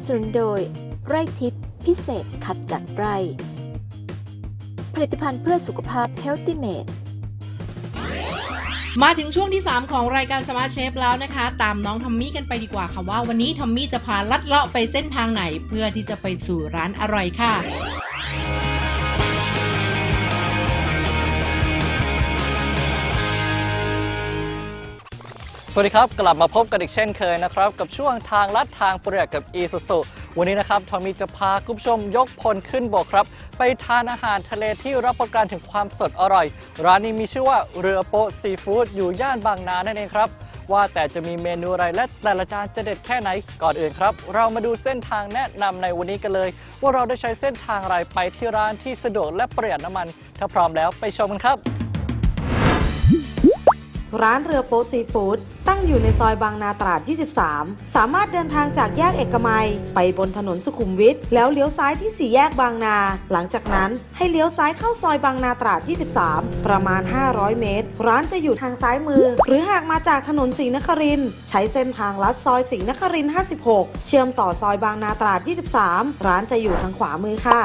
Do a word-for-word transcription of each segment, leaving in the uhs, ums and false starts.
สนุนโดยไร่ทิพย์พิเศษคัดจากไร่ผลิตภัณฑ์เพื่อสุขภาพ Healthy Made มาถึงช่วงที่สามของรายการ Smart Chef แล้วนะคะตามน้องทอมมี่กันไปดีกว่าค่ะว่าวันนี้ทอมมี่จะพาลัดเลาะไปเส้นทางไหนเพื่อที่จะไปสู่ร้านอร่อยค่ะสวัสดีครับกลับมาพบกันอีกเช่นเคยนะครับกับช่วงทางลัดทางเปลือกกับ Isuzu วันนี้นะครับทอมมี่จะพาคุณผู้ชมยกพลขึ้นบกครับไปทานอาหารทะเลที่รับประกันถึงความสดอร่อยร้านนี้มีชื่อว่าเรือโป๊ะซีฟู้ดอยู่ย่านบางนานั่นเองครับว่าแต่จะมีเมนูอะไรและแต่ละจานจะเด็ดแค่ไหนก่อนอื่นครับเรามาดูเส้นทางแนะนำในวันนี้กันเลยว่าเราได้ใช้เส้นทางอะไรไปที่ร้านที่สะดวกและประหยัดน้ำมันถ้าพร้อมแล้วไปชมกันครับร้านเรือโป๊ะซีฟู้ดตั้งอยู่ในซอยบางนาตราดยี่สิบสามสามารถเดินทางจากแยกเอกมัยไปบนถนนสุขุมวิทแล้วเลี้ยวซ้ายที่สี่แยกบางนาหลังจากนั้นให้เลี้ยวซ้ายเข้าซอยบางนาตราดยี่สิบสามประมาณห้าร้อยเมตรร้านจะอยู่ทางซ้ายมือหรือหากมาจากถนนศรีนครินทร์ใช้เส้นทางลัดซอยศรีนครินทร์ห้าสิบหกเชื่อมต่อซอยบางนาตราดยี่สิบสามร้านจะอยู่ทางขวามือค่ะ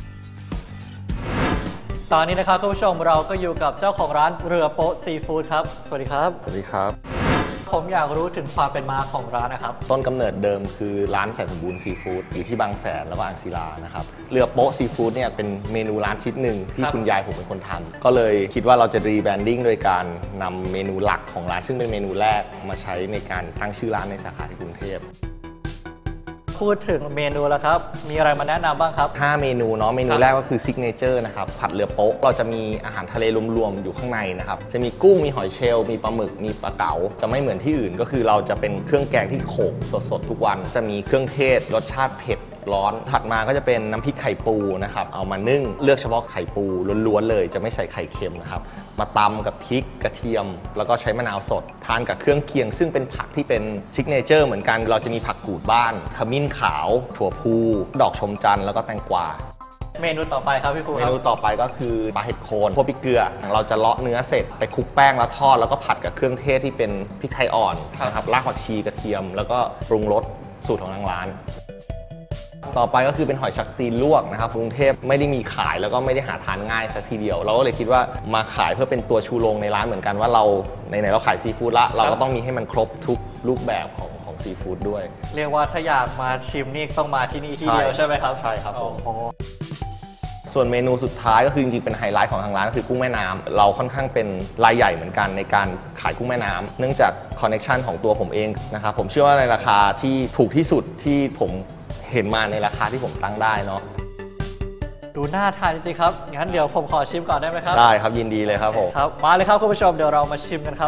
ตอนนี้นะครับคุณผู้ชมเราก็อยู่กับเจ้าของร้านเรือโป๊ะซีฟู้ดครับสวัสดีครับสวัสดีครับผมอยากรู้ถึงความเป็นมาของร้านนะครับต้นกำเนิดเดิมคือร้านแสนสมบูรณ์ซีฟู้ดอยู่ที่บางแสนและบางศิลานะครับเรือโป๊ะซีฟู้ดเนี่ยเป็นเมนูร้านชิ้นหนึ่งที่คุณยายผมเป็นคนทำก็เลยคิดว่าเราจะรีแบรนดิ้งโดยการนำเมนูหลักของร้านซึ่งเป็นเมนูแรกมาใช้ในการตั้งชื่อร้านในสาขาที่กรุงเทพพูดถึงเมนูแล้วครับมีอะไรมาแนะนำบ้างครับห้าเมนูเนาะเมนูแรกก็คือซิกเนเจอร์นะครับผัดเรือโป๊ะเราจะมีอาหารทะเลรวมๆอยู่ข้างในนะครับจะมีกุ้งมีหอยเชลล์มีปลาหมึกมีปลาเก๋าจะไม่เหมือนที่อื่นก็คือเราจะเป็นเครื่องแกงที่โขลกสดๆทุกวันจะมีเครื่องเทศรสชาติเผ็ดร้อนถัดมาก็จะเป็นน้ำพริกไข่ปูนะครับเอามานึ่งเลือกเฉพาะไข่ปูล้วนๆเลยจะไม่ใส่ไข่เค็มนะครับมาตำกับพริกกระเทียมแล้วก็ใช้มะนาวสดทานกับเครื่องเคียงซึ่งเป็นผักที่เป็นซิกเนเจอร์เหมือนกันเราจะมีผักกูดบ้านขมิ้นขาวถั่วพูดอกชมจันทร์แล้วก็แตงกวาเมนูต่อไปครับพี่ครูเมนูต่อไปก็คือปลาเห็ดโคนพวกพริกเกลือเราจะเลาะเนื้อเสร็จไปคลุกแป้งแล้วทอดแล้วก็ผัดกับเครื่องเทศที่เป็นพริกไทยอ่อนนะครับรากผักชีกระเทียมแล้วก็ปรุงรสสูตรของทางร้านต่อไปก็คือเป็นหอยชักตีนลวกนะครับกรุงเทพไม่ได้มีขายแล้วก็ไม่ได้หาทานง่ายสักทีเดียวเราก็เลยคิดว่ามาขายเพื่อเป็นตัวชูโรงในร้านเหมือนกันว่าเราในไหนเราขายซีฟู้ดละเราก็ต้องมีให้มันครบทุกรูปแบบของของซีฟู้ดด้วยเรียกว่าถ้าอยากมาชิมนี่ต้องมาที่นี่ที่เดียวใช่ไหมครับใช่ครับผมส่วนเมนูสุดท้ายก็คือจริงๆเป็นไฮไลท์ของทางร้านก็คือกุ้งแม่น้ำเราค่อนข้างเป็นรายใหญ่เหมือนกันในการขายกุ้งแม่น้ำเนื่องจากคอนเนคชั่นของตัวผมเองนะครับผมเชื่อว่าในราคาที่ถูกที่สุดที่ผมเห็นมาในราคาที่ผมตั้งได้เนาะดูน่าทานจริงๆครับงั้นเดี๋ยวผมขอชิมก่อนได้ไหมครับได้ครับยินดีเลยครับผมครับมาเลยครับคุณผู้ชมเดี๋ยวเรามาชิมกันครับ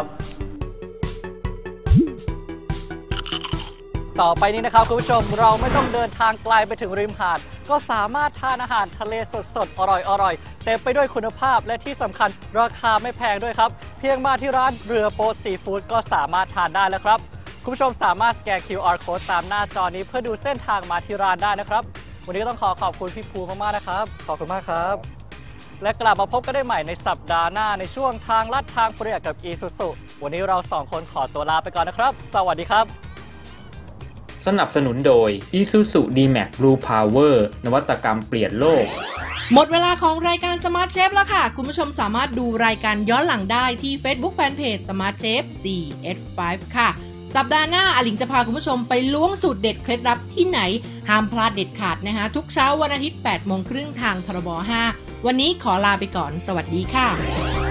ต่อไปนี้นะครับคุณผู้ชมเราไม่ต้องเดินทางไกลไปถึงริมหาดก็สามารถทานอาหารทะเลสดๆอร่อยๆเต็มไปด้วยคุณภาพและที่สำคัญราคาไม่แพงด้วยครับเพียงมาที่ร้านเรือโป๊ะซีฟู้ดก็สามารถทานได้แล้วครับคุณผู้ชมสามารถสแกน คิว อาร์ Code ตามหน้าจอนี้เพื่อดูเส้นทางมาที่ร้านได้นะครับวันนี้ต้องขอขอบคุณพี่ภูมากๆนะครับขอบคุณมากครับและกลับมาพบกันได้ใหม่ในสัปดาห์หน้าในช่วงทางลัดทางเปลือกกับ Isuzu วันนี้เราสองคนขอตัวลาไปก่อนนะครับสวัสดีครับสนับสนุนโดย Isuzu ดี แม็กซ์ Blue Power นวัตกรรมเปลี่ยนโลกหมดเวลาของรายการ Smart Chef แล้วค่ะคุณผู้ชมสามารถดูรายการย้อนหลังได้ที่ Facebook Fanpage Smart Chef โฟร์ เอส ไฟว์ ค่ะสัปดาห์หน้าอลิงจะพาคุณผู้ชมไปล้วงสูตรเด็ดเคล็ดลับที่ไหนห้ามพลาดเด็ดขาดนะคะทุกเช้าวันอาทิตย์ แปดโมงครึ่งทางทรบห้าวันนี้ขอลาไปก่อนสวัสดีค่ะ